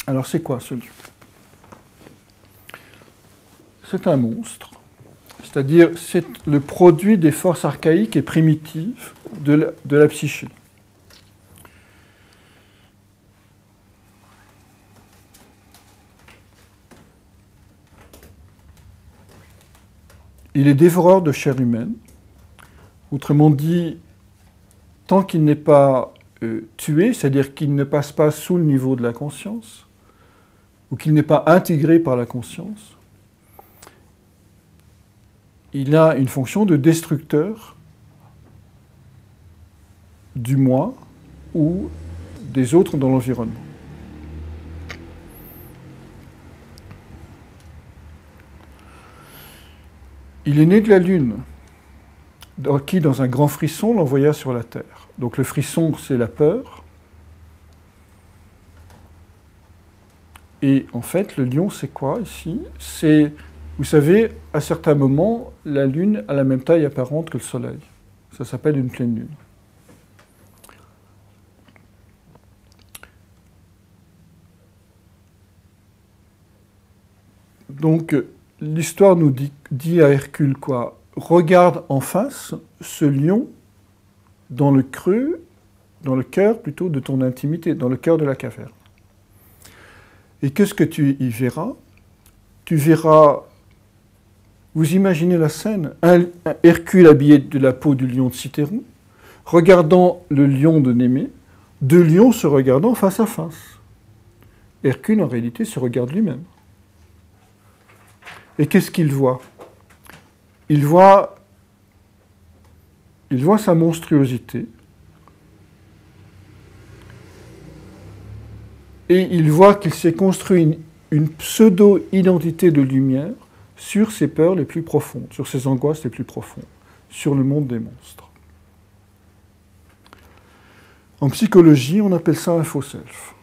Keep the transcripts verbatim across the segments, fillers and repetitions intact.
Alors c'est quoi ce lion? C'est un monstre, c'est-à-dire c'est le produit des forces archaïques et primitives de la, de la psyché. Il est dévoreur de chair humaine, autrement dit, tant qu'il n'est pas euh, tué, c'est-à-dire qu'il ne passe pas sous le niveau de la conscience, ou qu'il n'est pas intégré par la conscience, il a une fonction de destructeur du moi ou des autres dans l'environnement. Il est né de la Lune, qui, dans un grand frisson, l'envoya sur la Terre. Donc le frisson, c'est la peur. Et en fait, le lion, c'est quoi ici? C'est, vous savez, à certains moments, la Lune a la même taille apparente que le Soleil. Ça s'appelle une pleine Lune. Donc, l'histoire nous dit, dit à Hercule quoi? Regarde en face ce lion dans le creux, dans le cœur plutôt de ton intimité, dans le cœur de la caverne. Et qu'est-ce que tu y verras? Tu verras, vous imaginez la scène, un, un Hercule habillé de la peau du lion de Cithéron, regardant le lion de Némée, deux lions se regardant face à face. Hercule, en réalité, se regarde lui-même. Et qu'est-ce qu'il voit? Il voit, il voit sa monstruosité, et il voit qu'il s'est construit une, une pseudo-identité de lumière sur ses peurs les plus profondes, sur ses angoisses les plus profondes, sur le monde des monstres. En psychologie, on appelle ça un faux self.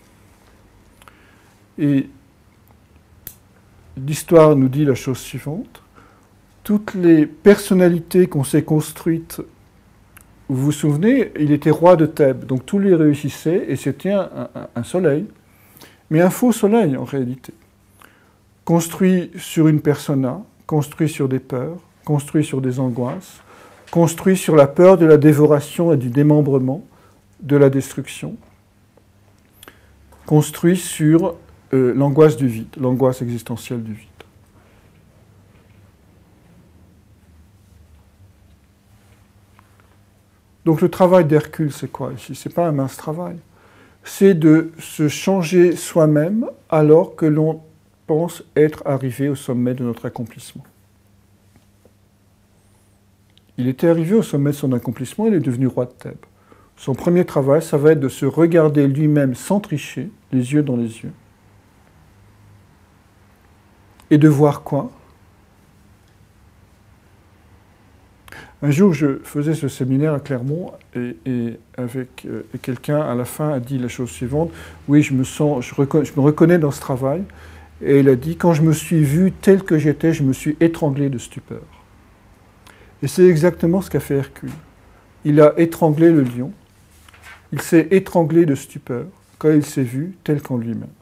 Et l'histoire nous dit la chose suivante. Toutes les personnalités qu'on s'est construites, vous vous souvenez, il était roi de Thèbes, donc tous les réussissaient, et c'était un, un, un soleil, mais un faux soleil en réalité. Construit sur une persona, construit sur des peurs, construit sur des angoisses, construit sur la peur de la dévoration et du démembrement, de la destruction, construit sur euh, l'angoisse du vide, l'angoisse existentielle du vide. Donc le travail d'Hercule, c'est quoi ici? C'est pas un mince travail. C'est de se changer soi-même alors que l'on pense être arrivé au sommet de notre accomplissement. Il était arrivé au sommet de son accomplissement, il est devenu roi de Thèbes. Son premier travail, ça va être de se regarder lui-même sans tricher, les yeux dans les yeux. Et de voir quoi? Un jour, je faisais ce séminaire à Clermont et, et avec euh, et quelqu'un, à la fin, a dit la chose suivante. Oui, je me sens, je, reconnais, je me reconnais dans ce travail. Et il a dit, quand je me suis vu tel que j'étais, je me suis étranglé de stupeur. Et c'est exactement ce qu'a fait Hercule. Il a étranglé le lion. Il s'est étranglé de stupeur quand il s'est vu tel qu'en lui-même.